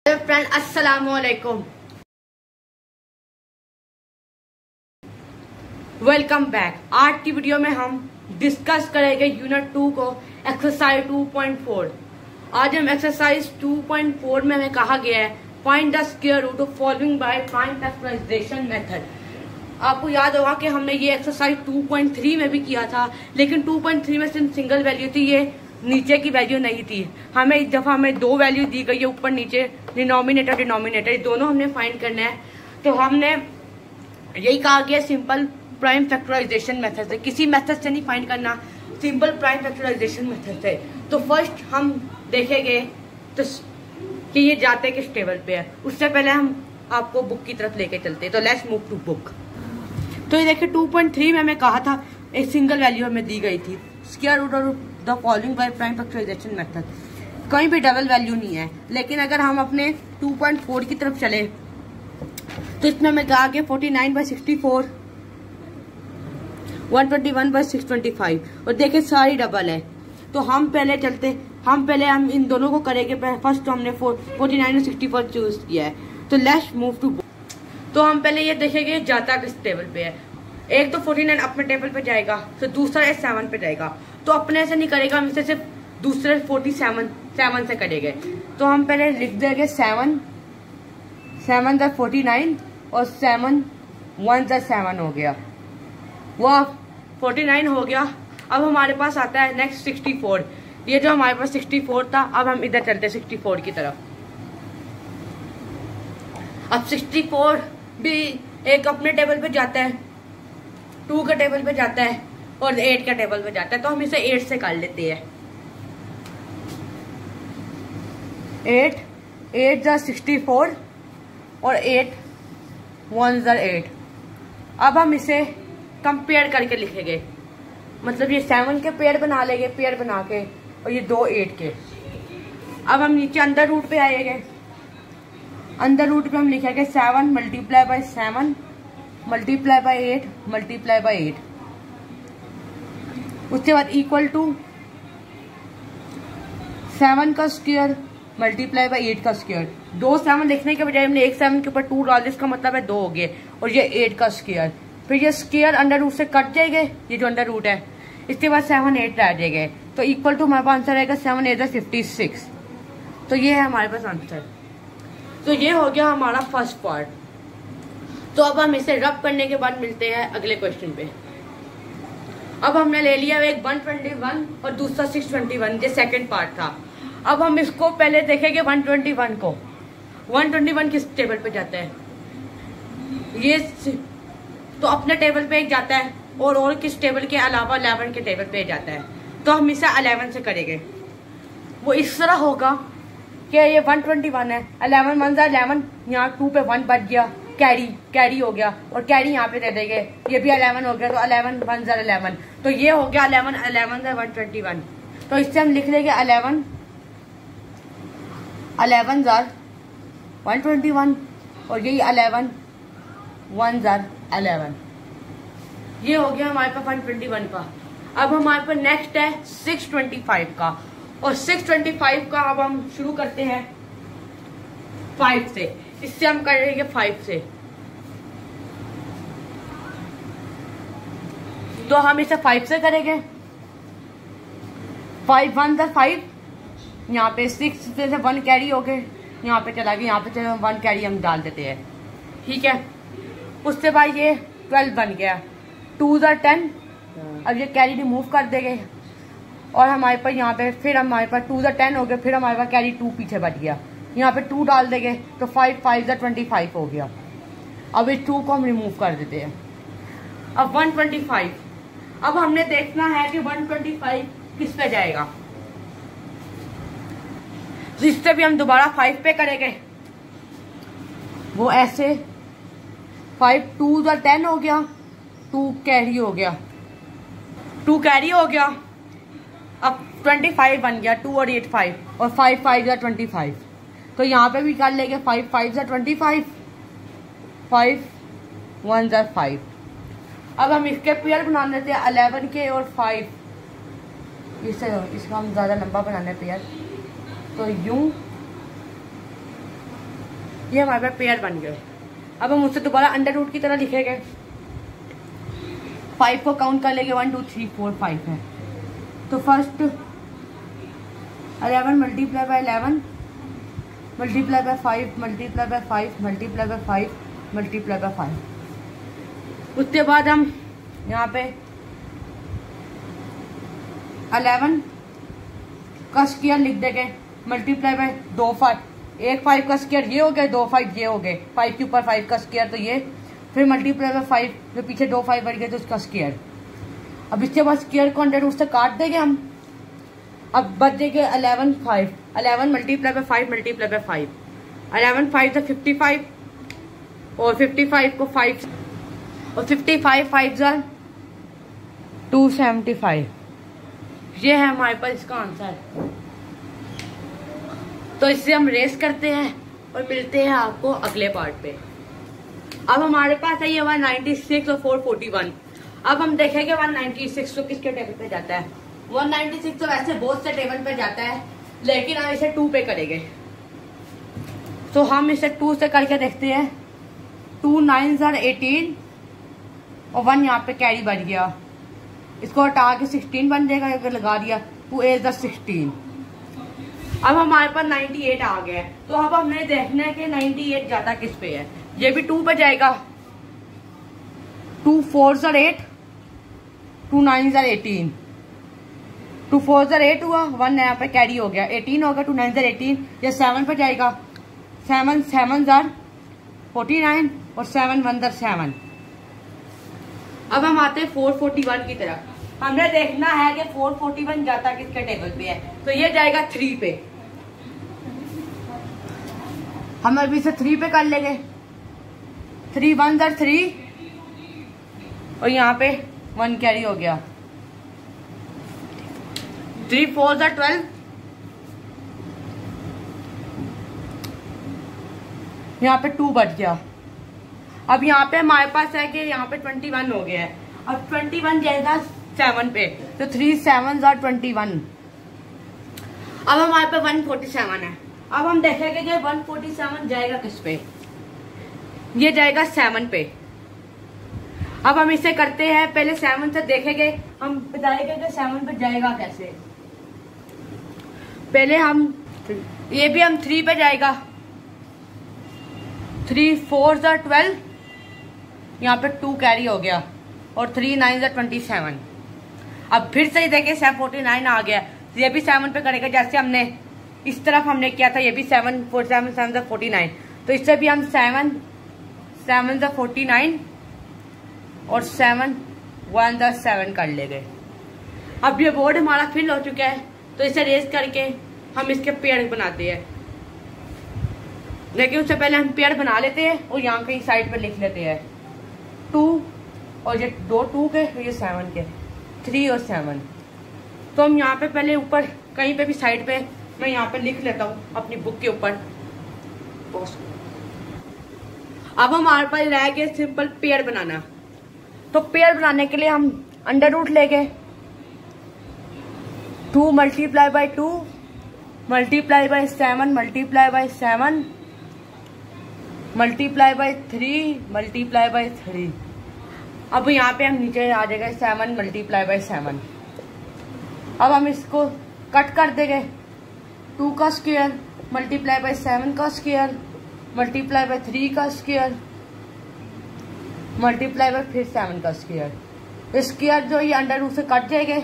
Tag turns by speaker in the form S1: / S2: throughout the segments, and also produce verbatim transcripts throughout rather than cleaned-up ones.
S1: Friend अस्सलामुअलैकुम, welcome back. आज की वीडियो में हम डिस्कस करेंगे यूनिट टू को, एक्सरसाइज टू पॉइंट फोर। आज हम एक्सरसाइज टू पॉइंट फोर में हमें कहा गया है find the square root of following by prime factorisation method. आपको याद होगा कि हमने ये एक्सरसाइज टू पॉइंट थ्री में भी किया था, लेकिन टू पॉइंट थ्री में सिर्फ सिंगल वैल्यू थी, ये नीचे की वैल्यू नहीं थी। हमें इस दफा हमें दो वैल्यू दी गई है, ऊपर नीचे, डिनोमिनेटर डिनोमिनेटर, दोनों हमने फाइंड करना है। तो हमने यही कहा गया सिंपल प्राइम फैक्टराइजेशन मेथड से, किसी मेथड से नहीं फाइंड करना, सिंपल प्राइम फैक्टराइजेशन मेथड से। तो फर्स्ट हम देखेंगे तो कि ये जाते किस टेबल पे है। उससे पहले हम आपको बुक की तरफ लेके चलते हैं। तो लेट्स मूव टू बुक। तो ये देखिए टू पॉइंट थ्री में हमें कहा था एक सिंगल वैल्यू हमें दी गई थी, square root of the following by prime factorisation method. कहीं भी डबल वैल्यू नहीं है, लेकिन अगर हम अपने टू पॉइंट फोर की तरफ चले तो इसमें हमें कहा कि forty nine by sixty four, one twenty one by six twenty five, और देखिए सारी डबल है। तो हम पहले चलते हम पहले हम इन दोनों को करेंगे। फर्स्ट तो हमने फोर्टी नाइन और सिक्सटी फोर चूज किया है। तो लेट्स मूव टू बुक। तो हम पहले ये देखेंगे जाता किस टेबल पे है। एक तो फोर्टी नाइन अपने टेबल पे जाएगा, तो दूसरा है सेवन पे जाएगा। तो अपने से नहीं करेगा, हम इसे सिर्फ दूसरे फोर्टी सेवन सेवन से करेंगे। तो हम पहले लिख देंगे seven, seven the forty nine और सेवन वन द सेवन हो गया, वो फोर्टी नाइन हो गया। अब हमारे पास आता है नेक्स्ट सिक्सटी फोर। ये जो हमारे पास सिक्सटी फोर था, अब हम इधर चलते हैं सिक्सटी फोर की तरफ। अब सिक्सटी फोर भी एक अपने टेबल पे जाता है, टू के टेबल पे जाता है और एट के टेबल पे जाता है। तो हम इसे एट से कर लेते हैं। एट एट जार सिक्सटी फोर और एट वन जार एट। अब हम इसे कंपेयर करके लिखेंगे, मतलब ये सेवन के पेयर बना लेंगे, पेयर बना के, और ये दो एट के। अब हम नीचे अंदर रूट पे आएंगे। अंदर रूट पे हम लिखेंगे seven multiply by seven multiply by eight multiply by eight. उसके बाद इक्वल टू सेवन का स्क्वायर मल्टीप्लाई बाय एट का स्क्वायर। दो सेवन लिखने के बजाय हमने एक सेवन के ऊपर टू डाल दिया, इसका मतलब है दो हो गए, और ये एट का स्क्वायर। फिर ये स्क्वायर अंडर रूट से कट जाएंगे, ये जो अंडर रूट है, इसके बाद सेवन एट रह जाएंगे। तो इक्वल टू हमारे पास आंसर आएगा सेवन एट फिफ्टी सिक्स। तो ये है हमारे पास आंसर। तो ये हो गया हमारा फर्स्ट पार्ट। तो अब हम इसे रब करने के बाद मिलते हैं अगले क्वेश्चन पे। अब हमने ले लिया एक वन ट्वेंटी वन और दूसरा सिक्स ट्वेंटी वन, ये सेकंड पार्ट था। अब हम इसको पहले देखेंगे वन ट्वेंटी वन को। वन ट्वेंटी वन किस टेबल पे जाता है? ये तो अपने टेबल पे एक जाता है, और और किस टेबल के अलावा इलेवन के टेबल पे जाता है। तो हम इसे इलेवन से करेंगे। वो इस तरह होगा कि ये वन ट्वेंटी वन है, इलेवन वन जार इलेवन, यहाँ टू पे वन बच गया, कैरी कैरी हो गया, और कैरी यहाँ पे दे देंगे, ये भी इलेवन हो गया। तो इलेवन वन जार इलेवन, तो ये हो गया इलेवन इलेवन जार वन ट्वेंटी वन। तो इससे हम लिख लेंगे इलेवन इलेवन जार वन ट्वेंटी वन, और यही इलेवन वन जार इलेवन। ये हो गया हमारे पास वन ट्वेंटी वन का। अब हमारे पास नेक्स्ट है सिक्स ट्वेंटी फाइव का, और सिक्स ट्वेंटी फाइव का अब हम शुरू करते हैं फाइव से। इससे हम करेंगे फाइव से। तो हम इसे फाइव से करेंगे। फाइव वन द फाइव, यहाँ पे सिक्स से वन कैरी हो गए, यहाँ पे चला गया, यहाँ पे चलो वन कैरी हम डाल देते हैं, ठीक है। उससे बाद ये ट्वेल्व बन गया, टू द टेन, अब ये कैरी रिमूव कर देंगे, और हमारे पास यहाँ पे फिर हमारे पास टू द टेन हो गया, फिर हमारे पास कैरी टू पीछे बच गया, यहाँ पे टू डाल देंगे, तो five five the twenty five हो गया। अब इस टू को हम रिमूव कर देते हैं। अब वन ट्वेंटी फाइव, अब हमने देखना है कि वन ट्वेंटी फाइव किस पे जाएगा। तो इससे भी हम दोबारा फाइव पे करेंगे, वो ऐसे फाइव टू द टेन हो गया, टू कैरी हो गया, टू कैरी हो गया। अब ट्वेंटी फाइव बन गया, टू और एट फाइव, और फाइव फाइव या ट्वेंटी फाइव। तो यहाँ पे भी कर लेंगे फाइव फाइव या ट्वेंटी फाइव, फाइव वन या फाइव। अब हम इसके पेयर बना लेते हैं इलेवन के और फाइव। इससे इसका हम ज़्यादा लंबा बनाने पेयर, तो यूं ये हमारे पास पेयर बन गए। अब हम उससे दोबारा अंडर रूट की तरह लिखेंगे। फाइव को काउंट कर लेंगे, one two three four five है। तो first eleven multiply by eleven multiply by five multiply by five multiply by five multiply by five. उसके बाद हम यहाँ पे अलेवन का स्क्वायर लिख देंगे मल्टीप्लाई बाय दो फाइव, एक फाइव का स्क्वायर ये हो गया, दो फाइव ये हो गए, फाइव के ऊपर फाइव का स्क्वायर तो ये, फिर मल्टीप्लाई बाय फाइव, जो पीछे दो फाइव बढ़ गए तो उसका स्क्वायर। अब इसके बाद स्क्वायर को अंडर रूट से काट देंगे हम। अब बच देंगे eleven five, eleven multiply by five multiply by five, eleven five से फिफ्टी फाइव और फिफ्टी फाइव को फाइव और फिफ्टी फाइव फाइव जार टू सेवेंटी फाइव। ये है हमारे पास इसका आंसर। तो इससे हम रेस करते हैं और मिलते हैं आपको अगले पार्ट पे। अब हमारे पास है ये वन नाइन्टी सिक्स और फोर फोर्टी वन। अब हम देखेंगे वन नाइन्टी सिक्स तो किसके टेबल पे जाता है। वन नाइन्टी सिक्स तो वैसे बहुत से टेबल पे जाता है, लेकिन हम इसे टू पे करेंगे। तो हम इसे टू से करके देखते हैं। टू नाइन जार एटीन और वन यहाँ पे कैरी बढ़ गया, इसको हटा के सिक्सटीन बन जाएगा, अगर लगा दिया टू एज द सिक्सटीन। अब हमारे पास नाइन्टी एट आ गया है। तो अब हमें देखना है कि नाइन्टी एट ज्यादा किस पे है। ये भी टू पे जाएगा। टू फोर जार एट, टू नाइन जार एटीन, टू फोर जार एट हुआ, वन यहाँ पे कैरी हो गया, एटीन होगा, टू नाइन जार एटीन। ये सेवन पे जाएगा, सेवन सेवन जार फोर्टी नाइन और सेवन वन जार सेवन। अब हम आते हैं फोर फोर्टी वन की तरफ। हमने देखना है कि फोर फोर्टी वन जाता किसके टेबल पे है। तो ये जाएगा थ्री पे। हम अभी इसे थ्री पे कर लेंगे। थ्री वन जार थ्री और यहाँ पे वन कैरी हो गया। थ्री फोर जार ट्वेल्व, यहाँ पे टू बच गया। अब यहाँ पे हमारे पास है कि यहाँ पे ट्वेंटी वन हो गया है। अब ट्वेंटी वन जाएगा सेवन पे, तो थ्री सेवन जार ट्वेंटी वन। अब हमारे पे वन फोर्टी सेवन है। अब हम देखेंगे कि वन फोर्टी सेवन जाएगा किस पे। ये जाएगा सेवन पे। अब हम इसे करते हैं, पहले सेवन से देखेंगे, हम बताएंगे कि सेवन पे जाएगा कैसे। पहले हम ये भी हम थ्री पे जाएगा। थ्री फोर जार ट्वेल्व, यहाँ पे टू कैरी हो गया और थ्री नाइन जार ट्वेंटी सेवन। अब फिर से देखे सेवन फोर्टी नाइन आ गया। ये भी सेवन पे करेगा, जैसे हमने इस तरफ हमने किया था। ये भी सेवन फोर सेवन सेवन जार फोर्टी नाइन। तो इससे भी हम सेवन सेवन जार फोर्टी नाइन और सेवन वन जार सेवन कर लेंगे। अब ये बोर्ड हमारा फिल हो चुका है, तो इसे रेस करके हम इसके पेयर बनाते हैं। लेकिन उससे पहले हम पेयर बना लेते हैं और यहाँ कहीं साइड पे लिख लेते हैं टू और ये दो टू के, ये सेवन के, थ्री और सेवन। तो हम यहाँ पे पहले ऊपर कहीं पे भी साइड पे मैं यहाँ पे लिख लेता हूँ अपनी बुक के ऊपर। अब हमारे पास रह गया सिंपल पेयर बनाना। तो पेयर बनाने के लिए हम अंडर रूट लेंगे। Two multiply by two multiply by seven multiply by seven multiply by three multiply by three. अब यहाँ पे हम नीचे आ जाएगा सेवन मल्टीप्लाई बाय सेवन। अब हम इसको कट कर देंगे। टू का स्क्वायर मल्टीप्लाई बाय सेवन का स्क्वायर मल्टीप्लाई बाय थ्री का स्क्वायर मल्टीप्लाई बाय फिर सेवन का स्क्वायर। स्क्वायर जो ये अंडर रूट से कट जाएंगे।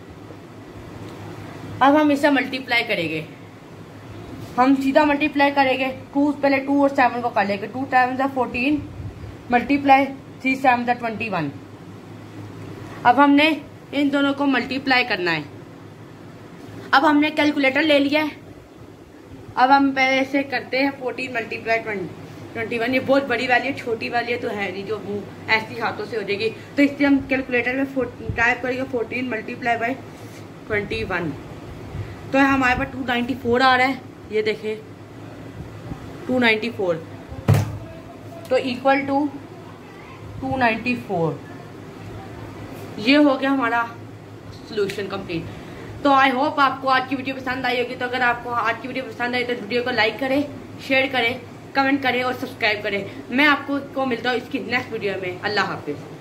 S1: अब हम इसे मल्टीप्लाई करेंगे। हम सीधा मल्टीप्लाई करेंगे। टू पहले टू और सेवन को कर लेंगे। टू सेवन सा फोर्टीन मल्टीप्लाई थ्री सेवन सा ट्वेंटी वन। अब हमने इन दोनों को मल्टीप्लाई करना है। अब हमने कैलकुलेटर ले लिया है। अब हम पहले से करते हैं फोर्टीन मल्टीप्लाई ट्वेंटी वन। ये बहुत बड़ी वाली है, छोटी वाली है तो है नहीं, जो वो ऐसी हाथों से हो जाएगी। तो इसलिए हम कैलकुलेटर में टाइप करेंगे fourteen multiply by twenty one. तो हमारे पास टू नाइन्टी फोर आ रहा है। ये देखें टू नाइन्टी फोर, तो equal to two ninety four. ये हो गया हमारा सॉल्यूशन कंप्लीट। तो आई होप आपको आज की वीडियो पसंद आई होगी। तो अगर आपको आज की वीडियो पसंद आई तो वीडियो को लाइक करें, शेयर करें कमेंट करें और सब्सक्राइब करें। मैं आपको को मिलता हूँ इसकी नेक्स्ट वीडियो में। अल्लाह हाफिज।